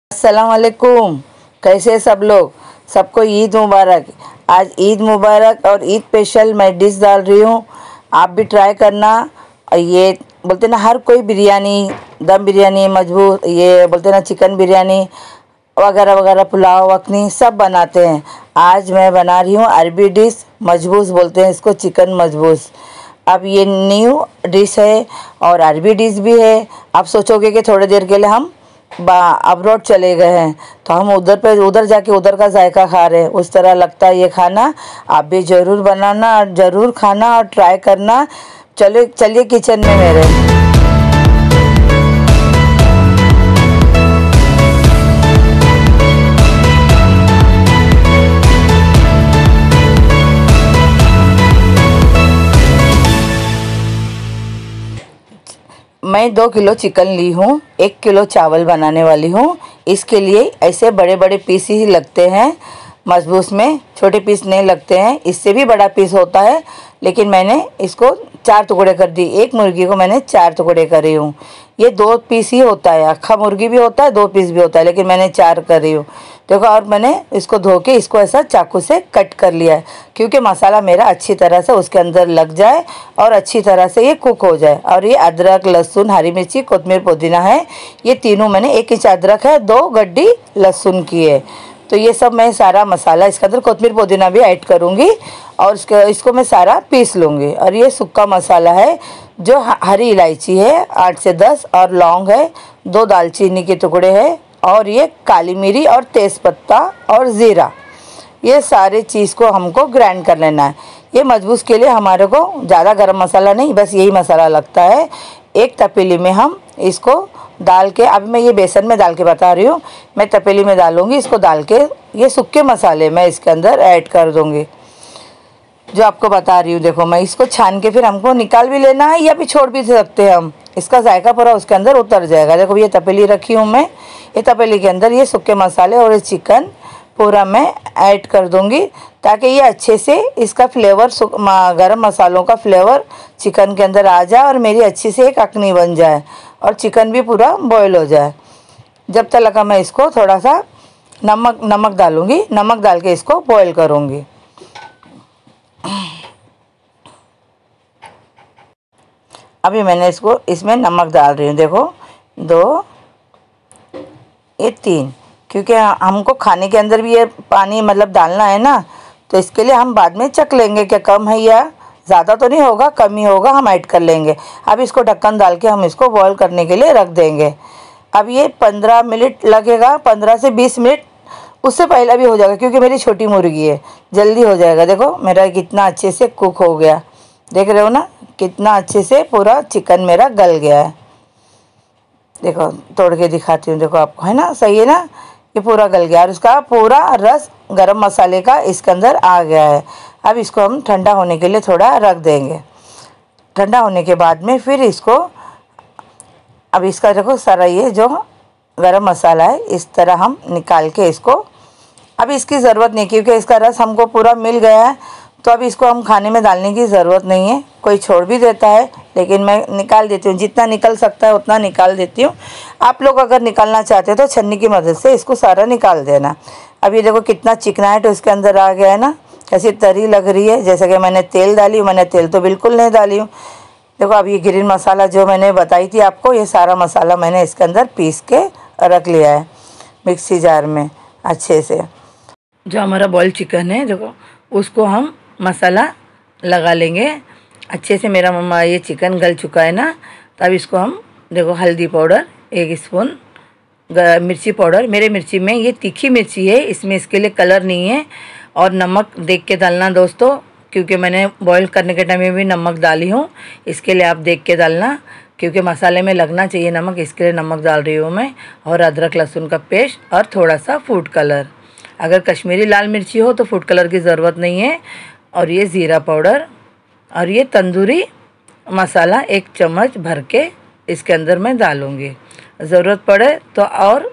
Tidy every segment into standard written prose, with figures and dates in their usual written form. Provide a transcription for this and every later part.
अस्सलाम वालेकुम। कैसे सब लोग? सबको ईद मुबारक। आज ईद मुबारक और ईद स्पेशल मैं डिश डाल रही हूँ, आप भी ट्राई करना। ये बोलते ना हर कोई बिरयानी, दम बिरयानी, मजबूत ये बोलते ना चिकन बिरयानी वगैरह वगैरह, पुलाव अखनी सब बनाते हैं। आज मैं बना रही हूँ अरबी डिश, मजबूस बोलते हैं इसको, चिकन मजबूस। अब ये न्यू डिश है और अरबी डिश भी है। आप सोचोगे कि थोड़ी देर के लिए हम अब्रॉड चले गए हैं तो हम उधर जाके उधर का जायका खा रहे हैं, उस तरह लगता है ये खाना। आप भी ज़रूर बनाना और ज़रूर खाना और ट्राई करना। चलिए किचन में मेरे। मैं 2 किलो चिकन ली हूँ, 1 किलो चावल बनाने वाली हूँ। इसके लिए ऐसे बड़े बड़े पीस ही लगते हैं, मजबूस में छोटे पीस नहीं लगते हैं। इससे भी बड़ा पीस होता है, लेकिन मैंने इसको 4 टुकड़े कर दी। एक मुर्गी को मैंने 4 टुकड़े करे हूँ। ये 2 पीस ही होता है, अक्खा मुर्गी भी होता है, 2 पीस भी होता है, लेकिन मैंने 4 कर रही हूँ। देखो, और मैंने इसको धो के इसको ऐसा चाकू से कट कर लिया है, क्योंकि मसाला मेरा अच्छी तरह से उसके अंदर लग जाए और अच्छी तरह से ये कुक हो जाए। और ये अदरक, लहसुन, हरी मिर्ची, कोतमीर, पुदीना है, ये तीनों मैंने 1 इंच अदरक है, 2 गड्डी लहसुन की है। तो ये सब मैं सारा मसाला इसके अंदर कोतमीर पुदीना भी ऐड करूँगी और इसको मैं सारा पीस लूँगी। और ये सूखा मसाला है, जो हरी इलायची है 8 से 10 और लौंग है, 2 दालचीनी के टुकड़े हैं, और ये काली मिरी और तेज़पत्ता और ज़ीरा। ये सारे चीज़ को हमको ग्राइंड कर लेना है। ये मजबूस के लिए हमारे को ज़्यादा गरम मसाला नहीं, बस यही मसाला लगता है। एक तपेली में हम इसको डाल के, अभी मैं ये बेसन में डाल के बता रही हूँ, मैं तपेली में डालूँगी। इसको डाल के ये सूखे मसाले मैं इसके अंदर ऐड कर दूँगी, जो आपको बता रही हूँ। देखो, मैं इसको छान के फिर हमको निकाल भी लेना है या भी छोड़ भी सकते हैं हम, इसका जायका पूरा उसके अंदर उतर जाएगा। देखो, ये तपेली रखी हूँ मैं, ये तपेली के अंदर ये सूखे मसाले और ये चिकन पूरा मैं ऐड कर दूँगी, ताकि ये अच्छे से इसका फ्लेवर, गरम मसालों का फ्लेवर चिकन के अंदर आ जाए और मेरी अच्छी से एक अखनी बन जाए और चिकन भी पूरा बॉयल हो जाए। जब तक लगा मैं इसको थोड़ा सा नमक डालूँगी, नमक डाल के इसको बॉयल करूँगी। अभी मैंने इसमें नमक डाल रही हूँ। देखो, 2, ये 3, क्योंकि हमको खाने के अंदर भी ये पानी मतलब डालना है ना, तो इसके लिए हम बाद में चख लेंगे कि कम है या ज़्यादा तो नहीं होगा, कम ही होगा, हम ऐड कर लेंगे। अब इसको ढक्कन डाल के हम इसको बॉयल करने के लिए रख देंगे। अब ये 15 मिनट लगेगा, 15 से 20 मिनट, उससे पहले भी हो जाएगा, क्योंकि मेरी छोटी मुर्गी है, जल्दी हो जाएगा। देखो, मेरा कितना अच्छे से कुक हो गया, देख रहे हो ना, कितना अच्छे से पूरा चिकन मेरा गल गया है। देखो, तोड़ के दिखाती हूँ, देखो आपको, है ना, सही है ना, ये पूरा गल गया और उसका पूरा रस गरम मसाले का इसके अंदर आ गया है। अब इसको हम ठंडा होने के लिए थोड़ा रख देंगे। ठंडा होने के बाद में फिर इसको, अब इसका देखो सारा ये जो गरम मसाला है, इस तरह हम निकाल के इसको, अब इसकी ज़रूरत नहीं, क्योंकि इसका रस हमको पूरा मिल गया है, तो अब इसको हम खाने में डालने की ज़रूरत नहीं है। कोई छोड़ भी देता है, लेकिन मैं निकाल देती हूँ, जितना निकल सकता है उतना निकाल देती हूँ। आप लोग अगर निकालना चाहते हो तो छन्नी की मदद से इसको सारा निकाल देना। अब ये देखो कितना चिकनाहट उसके अंदर आ गया है ना, कैसी तरी लग रही है। जैसे कि मैंने तेल डाली हूँ, मैंने तेल तो बिल्कुल नहीं डाली हूँ। देखो, अब ये ग्रीन मसाला जो मैंने बताई थी आपको, ये सारा मसाला मैंने इसके अंदर पीस के रख लिया है मिक्सी जार में अच्छे से। जो हमारा बॉइल्ड चिकन है, देखो उसको हम मसाला लगा लेंगे अच्छे से। मेरा ये चिकन गल चुका है ना, तो अब इसको हम, देखो, हल्दी पाउडर 1 स्पून, मिर्ची पाउडर, मेरे मिर्ची में ये तीखी मिर्ची है, इसमें इसके लिए कलर नहीं है। और नमक देख के डालना दोस्तों, क्योंकि मैंने बॉईल करने के टाइम में भी नमक डाली हूँ, इसके लिए आप देख के डालना, क्योंकि मसाले में लगना चाहिए नमक, इसके लिए नमक डाल रही हूँ मैं। और अदरक लहसुन का पेस्ट और थोड़ा सा फूड कलर, अगर कश्मीरी लाल मिर्ची हो तो फूड कलर की ज़रूरत नहीं है। और ये ज़ीरा पाउडर और ये तंदूरी मसाला 1 चम्मच भर के इसके अंदर मैं डालूँगी, ज़रूरत पड़े तो। और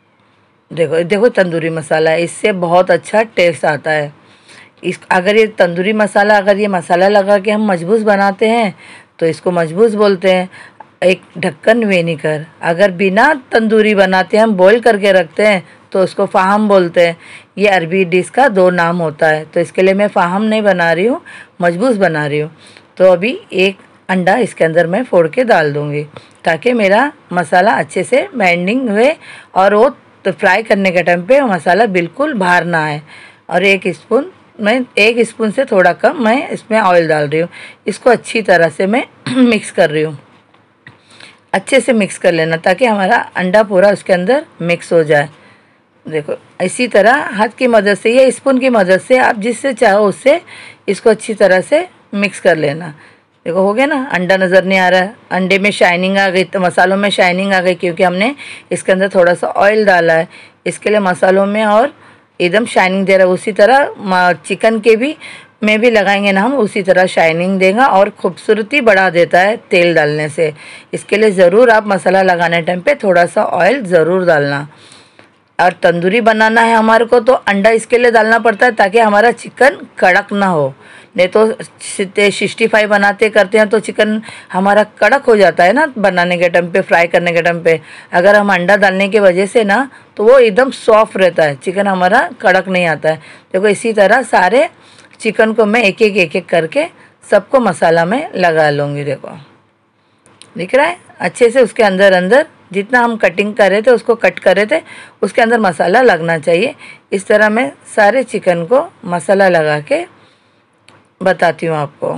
देखो तंदूरी मसाला, इससे बहुत अच्छा टेस्ट आता है। अगर ये तंदूरी मसाला, अगर ये मसाला लगा के हम मजबूस बनाते हैं तो इसको मजबूस बोलते हैं। एक ढक्कन विनेगर। अगर बिना तंदूरी बनाते हम बॉईल करके रखते हैं तो उसको फ़ाहम बोलते हैं। ये अरबी डिश का 2 नाम होता है। तो इसके लिए मैं फ़ाहम नहीं बना रही हूँ, मजबूस बना रही हूँ। तो अभी एक अंडा इसके अंदर मैं फोड़ के डाल दूँगी ताकि मेरा मसाला अच्छे से बाइंडिंग हुए और वो तो फ्राई करने के टाइम पे मसाला बिल्कुल बाहर ना आए। और 1 स्पून से थोड़ा कम मैं इसमें ऑयल डाल रही हूँ। इसको अच्छी तरह से मैं मिक्स कर रही हूँ। अच्छे से मिक्स कर लेना ताकि हमारा अंडा पूरा उसके अंदर मिक्स हो जाए। देखो इसी तरह हाथ की मदद से या स्पून की मदद से आप जिससे चाहो उससे इसको अच्छी तरह से मिक्स कर लेना। देखो हो गया ना, अंडा नज़र नहीं आ रहा है, अंडे में शाइनिंग आ गई, तो मसालों में शाइनिंग आ गई क्योंकि हमने इसके अंदर थोड़ा सा ऑयल डाला है। इसके लिए मसालों में और एकदम शाइनिंग दे रहा है। उसी तरह चिकन के भी में भी लगाएंगे ना हम, उसी तरह शाइनिंग देगा और खूबसूरती बढ़ा देता है तेल डालने से। इसके लिए ज़रूर आप मसाला लगाने टाइम पे थोड़ा सा ऑयल ज़रूर डालना। और तंदूरी बनाना है हमारे को तो अंडा इसके लिए डालना पड़ता है ताकि हमारा चिकन कड़क ना हो। नहीं तो 65 बनाते करते हैं तो चिकन हमारा कड़क हो जाता है ना बनाने के टाइम पे, फ्राई करने के टाइम पे। अगर हम अंडा डालने की वजह से ना तो वो एकदम सॉफ्ट रहता है, चिकन हमारा कड़क नहीं आता है। देखो इसी तरह सारे चिकन को मैं एक एक करके सबको मसाला में लगा लूँगी। देखो दिख रहा है अच्छे से, उसके अंदर जितना हम कटिंग कर रहे थे उसको कट कर रहे थे उसके अंदर मसाला लगना चाहिए। इस तरह मैं सारे चिकन को मसाला लगा के बताती हूँ आपको।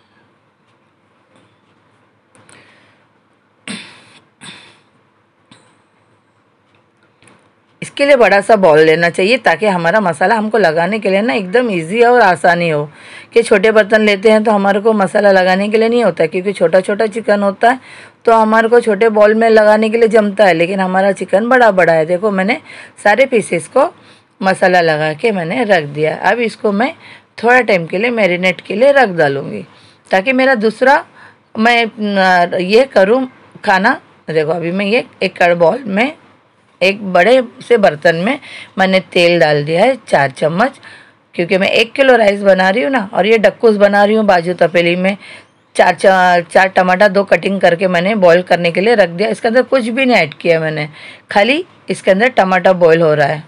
इसके लिए बड़ा सा बॉल लेना चाहिए ताकि हमारा मसाला हमको लगाने के लिए ना एकदम इजी और आसानी हो। कि छोटे बर्तन लेते हैं तो हमारे को मसाला लगाने के लिए नहीं होता क्योंकि छोटा छोटा चिकन होता है तो हमारे को छोटे बॉल में लगाने के लिए जमता है, लेकिन हमारा चिकन बड़ा बड़ा है। देखो मैंने सारे पीसेस को मसाला लगा के मैंने रख दिया। अब इसको मैं थोड़ा टाइम के लिए मैरिनेट के लिए रख डालूँगी ताकि मेरा दूसरा मैं ये करूँ खाना। देखो अभी मैं ये एक बॉल में एक बड़े से बर्तन में मैंने तेल डाल दिया है 4 चम्मच, क्योंकि मैं 1 किलो राइस बना रही हूँ ना। और ये डक्कूस बना रही हूँ बाजू तपेली में। 4 टमाटर 2 कटिंग करके मैंने बॉईल करने के लिए रख दिया। इसके अंदर कुछ भी नहीं ऐड किया मैंने, खाली इसके अंदर टमाटर बॉईल हो रहा है।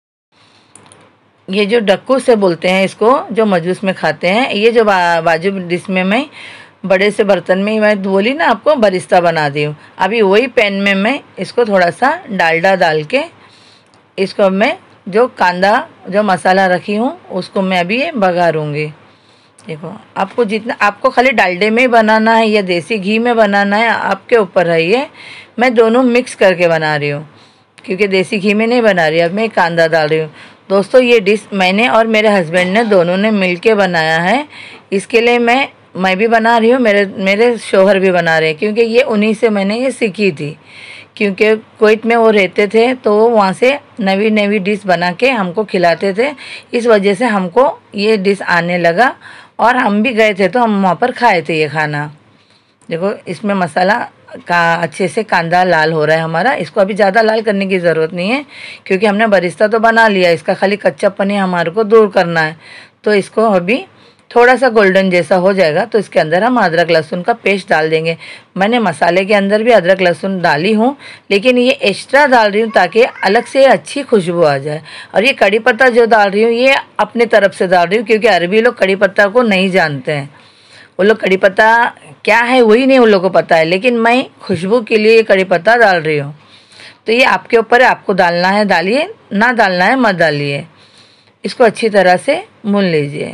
ये जो डक्कूस से बोलते हैं इसको, जो मजूस में खाते हैं, ये जो बाजू डिश में मैं बड़े से बर्तन में मैं बोली ना आपको बरिस्ता बना दी हूँ। अभी वही पैन में मैं इसको थोड़ा सा डालडा डाल के इसको मैं जो कांदा जो मसाला रखी हूँ उसको मैं अभी ये बघारूँगी। देखो आपको जितना आपको खाली डालडे में ही बनाना है या देसी घी में बनाना है आपके ऊपर है। ये मैं दोनों मिक्स करके बना रही हूँ क्योंकि देसी घी में नहीं बना रही। अब मैं कांदा डाल रही हूँ। दोस्तों ये डिश मैंने और मेरे हस्बैंड ने दोनों ने मिल के बनाया है। इसके लिए मैं भी बना रही हूँ, मेरे शौहर भी बना रहे हैं क्योंकि ये उन्हीं से मैंने ये सीखी थी। क्योंकि कुवैत में वो रहते थे तो वो वहाँ से नवी नवी डिश बना के हमको खिलाते थे, इस वजह से हमको ये डिश आने लगा और हम भी गए थे तो हम वहाँ पर खाए थे ये खाना। देखो इसमें मसाला का अच्छे से कांदा लाल हो रहा है हमारा। इसको अभी ज़्यादा लाल करने की ज़रूरत नहीं है क्योंकि हमने बरिस्ता तो बना लिया, इसका खाली कच्चापन ही हमारे को दूर करना है। तो इसको अभी थोड़ा सा गोल्डन जैसा हो जाएगा तो इसके अंदर हम अदरक लहसुन का पेस्ट डाल देंगे। मैंने मसाले के अंदर भी अदरक लहसुन डाली हूँ, लेकिन ये एक्स्ट्रा डाल रही हूँ ताकि अलग से अच्छी खुशबू आ जाए। और ये कड़ी पत्ता जो डाल रही हूँ ये अपने तरफ से डाल रही हूँ क्योंकि अरबी लोग कड़ी पत्ता को नहीं जानते हैं। वो लोग कड़ी पत्ता क्या है वही नहीं उन लोगों को पता है, लेकिन मैं खुशबू के लिए ये कड़ी पत्ता डाल रही हूँ। तो ये आपके ऊपर है, आपको डालना है डालिए, ना डालना है मत डालिए। इसको अच्छी तरह से भून लीजिए।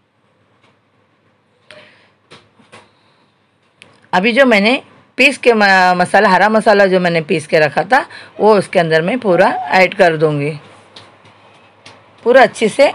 अभी जो मैंने पीस के मसाला हरा मसाला जो मैंने पीस के रखा था वो उसके अंदर मैं पूरा ऐड कर दूंगी। पूरा अच्छे से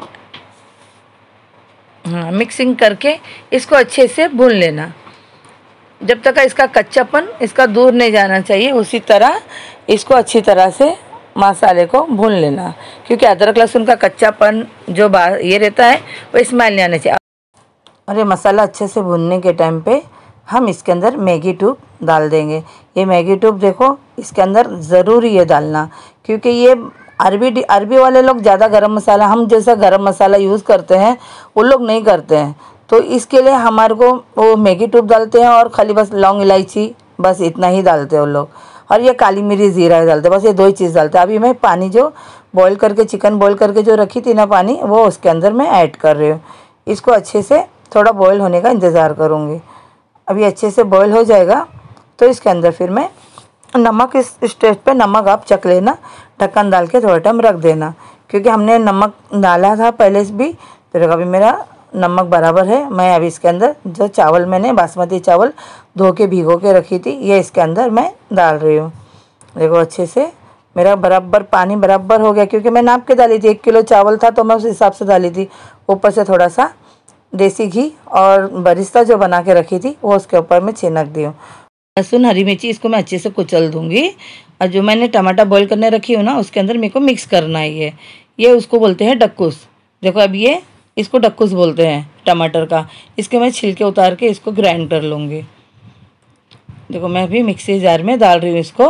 मिक्सिंग करके इसको अच्छे से भून लेना जब तक इसका कच्चापन इसका दूर नहीं जाना चाहिए। उसी तरह इसको अच्छी तरह से मसाले को भून लेना क्योंकि अदरक लहसुन का कच्चापन जो ये रहता है वो स्मेल नहीं आना चाहिए। और ये मसाला अच्छे से भूनने के टाइम पे हम इसके अंदर मैगी ट्यूब डाल देंगे। ये मैगी ट्यूब देखो इसके अंदर ज़रूरी है डालना क्योंकि ये अरबी वाले लोग ज़्यादा गरम मसाला, हम जैसा गरम मसाला यूज़ करते हैं वो लोग नहीं करते हैं। तो इसके लिए हमारे को वो मैगी ट्यूब डालते हैं और खाली बस लौंग इलायची बस इतना ही डालते हैं वो लोग। और ये काली मिर्च ज़ीरा डालते हैं, बस ये 2 ही चीज़ डालते हैं। अभी मैं पानी जो बॉईल करके, चिकन बॉईल करके जो रखी थी ना पानी, वो उसके अंदर मैं ऐड कर रही हूँ। इसको अच्छे से थोड़ा बॉईल होने का इंतज़ार करूँगी। अभी अच्छे से बॉईल हो जाएगा तो इसके अंदर फिर मैं नमक, इस स्टेज पे नमक आप चख लेना, ढक्कन डाल के थोड़ा टाइम रख देना, क्योंकि हमने नमक डाला था पहले से भी। तो अभी मेरा नमक बराबर है। मैं अभी इसके अंदर जो चावल, मैंने बासमती चावल धो के भिगो के रखी थी, ये इसके अंदर मैं डाल रही हूँ। देखो अच्छे से मेरा बराबर पानी बराबर हो गया, क्योंकि मैं नाप के डाली थी। 1 किलो चावल था तो मैं उस हिसाब से डाली थी। ऊपर से थोड़ा सा देसी घी और बरिस्ता जो बना के रखी थी वो उसके ऊपर मैं छिनक दी हूँ। लहसुन, हरी मिर्ची, इसको मैं अच्छे से कुचल दूँगी। और जो मैंने टमाटर बॉईल करने रखी हूँ ना, उसके अंदर मेरे को मिक्स करना है। ये उसको बोलते हैं डक्कूस। देखो अब ये इसको डक्कूस बोलते हैं टमाटर का। इसके मैं छिलके उतार के इसको ग्राइंड कर लूँगी। देखो मैं अभी मिक्सी जार में डाल रही हूँ इसको।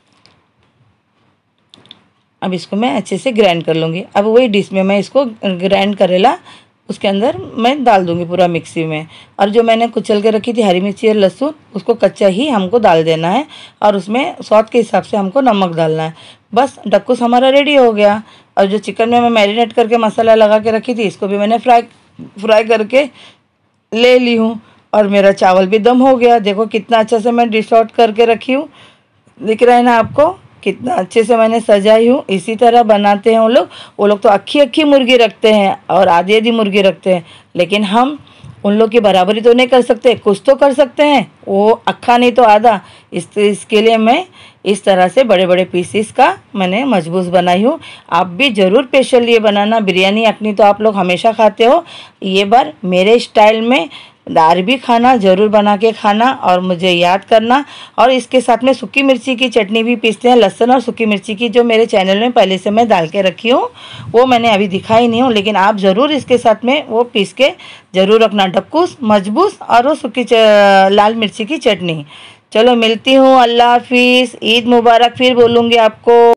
अब इसको मैं अच्छे से ग्राइंड कर लूँगी। अब वही डिश में मैं इसको ग्राइंड करेला उसके अंदर मैं डाल दूँगी पूरा मिक्सी में। और जो मैंने कुचल के रखी थी हरी मिर्ची और लहसुन, उसको कच्चा ही हमको डाल देना है। और उसमें स्वाद के हिसाब से हमको नमक डालना है। बस डक्कूस हमारा रेडी हो गया। और जो चिकन में मैं मैरिनेट करके मसाला लगा के रखी थी, इसको भी मैंने फ्राई करके ले ली हूँ। और मेरा चावल भी दम हो गया। देखो कितना अच्छा से मैं डिश आउट करके रखी हूँ, दिख रहा है ना आपको, कितना अच्छे से मैंने सजाई हूँ। इसी तरह बनाते हैं वो लोग तो अक्खी मुर्गी रखते हैं और आधी मुर्गी रखते हैं, लेकिन हम उन लोग की बराबरी तो नहीं कर सकते, कुछ तो कर सकते हैं, वो अक्खा नहीं तो आधा। इसके लिए मैं इस तरह से बड़े बड़े पीसीस का मैंने मजबूत बनाई हूँ। आप भी ज़रूर स्पेशल ये बनाना। बिरयानी अखनी तो आप लोग हमेशा खाते हो, ये बार मेरे स्टाइल में अरबी खाना ज़रूर बना के खाना और मुझे याद करना। और इसके साथ में सूखी मिर्ची की चटनी भी पीसते हैं, लहसुन और सूखी मिर्ची की, जो मेरे चैनल में पहले से मैं डाल के रखी हूँ, वो मैंने अभी दिखाई नहीं हूँ, लेकिन आप ज़रूर इसके साथ में वो पीस के ज़रूर रखना, डक्कूस, मजबूस और वो सूखी लाल मिर्ची की चटनी। चलो मिलती हूँ, अल्लाह हाफिज़, ईद मुबारक फिर बोलूँगी आपको।